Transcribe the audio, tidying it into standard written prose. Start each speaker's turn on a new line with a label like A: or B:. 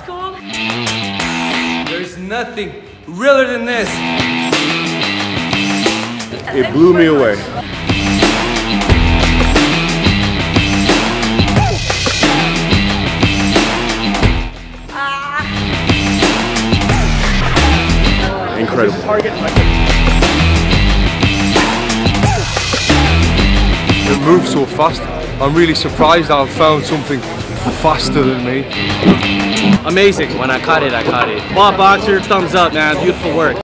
A: cool.
B: There's nothing realer than this.
C: It blew me away. Incredible. It moves so fast. I'm really surprised I've found something faster than me.
D: Amazing. When I caught it, I caught it. BotBoxer, thumbs up, man. Beautiful work.